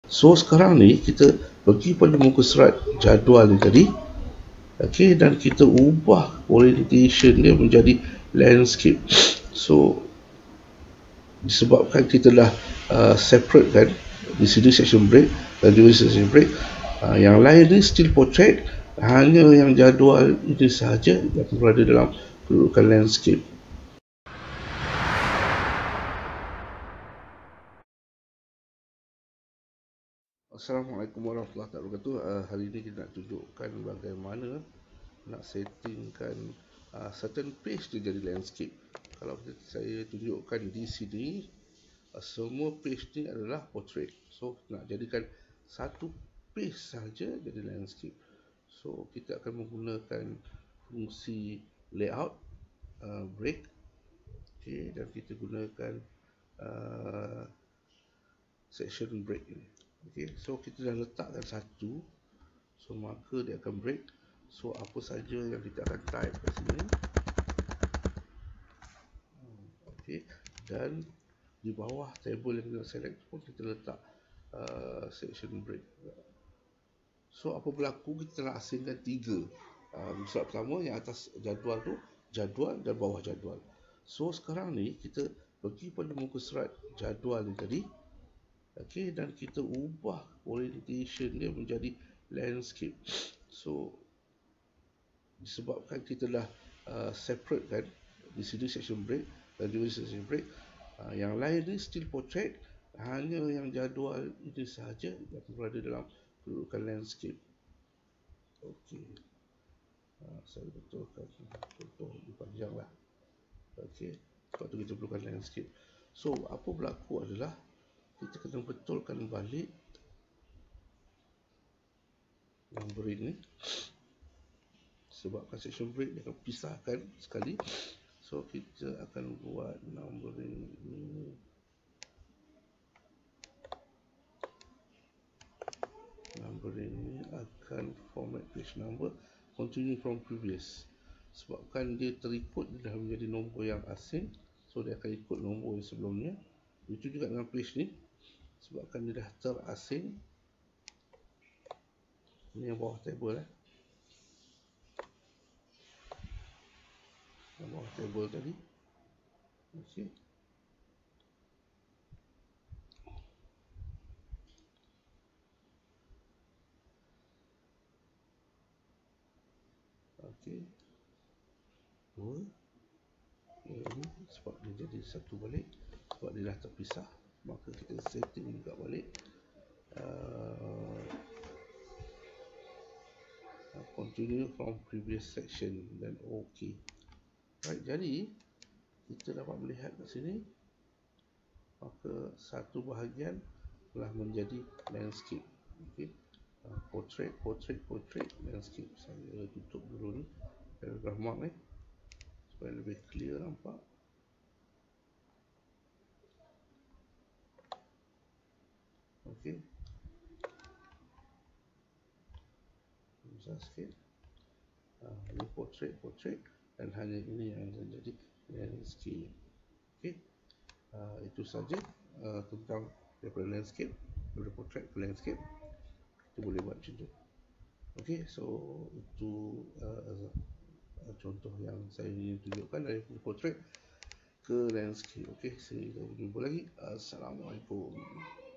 So sekarang ni kita pergi pada muka surat jadual ni tadi. Okey, dan kita ubah orientation dia menjadi landscape. So disebabkan kita dah separate kan, di sini section break dan juga section break, yang lain ni still portrait, hanya yang jadual ini sahaja yang berada dalam kedudukan landscape. Assalamualaikum warahmatullahi wabarakatuh. Hari ini kita nak tunjukkan bagaimana nak settingkan certain page tu jadi landscape. Kalau saya tunjukkan di sini, semua page ni adalah portrait. So nak jadikan satu page saja jadi landscape. So kita akan menggunakan fungsi layout, break, okay, dan kita gunakan section break ini. Okay, so kita dah letakkan satu, so maka dia akan break. So apa saja yang kita akan type kat sini, okay, dan di bawah table yang kita select pun kita letak section break. So apa berlaku, kita nak asingkan tiga. Surat pertama yang atas jadual tu, jadual dan bawah jadual. So sekarang ni kita pergi pada muka surat jadual ni tadi. Okey, dan kita ubah orientation dia menjadi landscape. So disebabkan kita dah separate kan, di sini section break dan juga section break, yang lain ni still portrait, hanya yang jadual ini sahaja yang berada dalam kedudukan landscape. Okey, saya betulkan contoh lebih panjang lah. Okey, sebab tu kita perlukan landscape. So apa berlaku adalah kita kena betulkan balik numbering ni, sebabkan section break dia akan pisahkan sekali. So kita akan buat numbering ni akan format page number continue from previous. Sebabkan dia terikut, dia dah menjadi nombor yang asing, so dia akan ikut nombor yang sebelumnya. Itu juga dengan page ni, sebabkan dia dah terasing. Ini yang bawah table yang bawah table tadi. Okey, okey, dua. Ini sebab dia jadi satu balik, sebab dia dah terpisah, maka kita setting juga balik continue from previous section dan OK. Right, jadi kita dapat melihat kat sini, maka satu bahagian telah menjadi landscape. Okay. Portrait, landscape. Saya tutup dulu ni paragraph mark ni supaya lebih clear nampak. Okey, besar sikit. Ini portrait, dan hanya ini yang menjadi landscape. Okey, itu saja tentang daripada landscape, daripada portrait ke landscape. Kita boleh buat macam tu. Okey, so itu contoh yang saya ingin tunjukkan dari portrait ke landscape. Okey, saya jumpa lagi. Assalamualaikum.